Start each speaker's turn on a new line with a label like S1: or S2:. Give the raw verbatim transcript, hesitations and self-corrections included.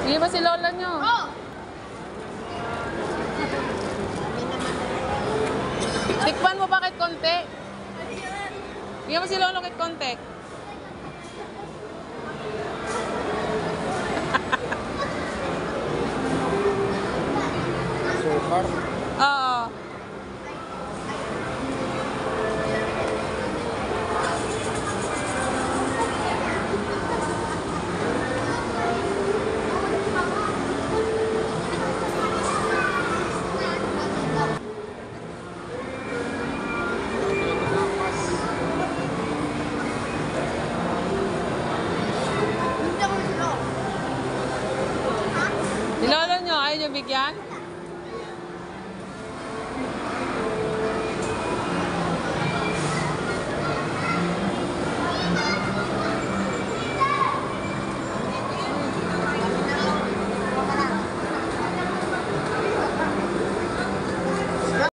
S1: Hindi ba si lola nyo?
S2: Oh!
S1: Tikpan mo bakit konti? Hindi ba si lolo kahit konti?
S3: Sukar.
S1: Oo. Si lolo nyo, ayaw nyo bigyan?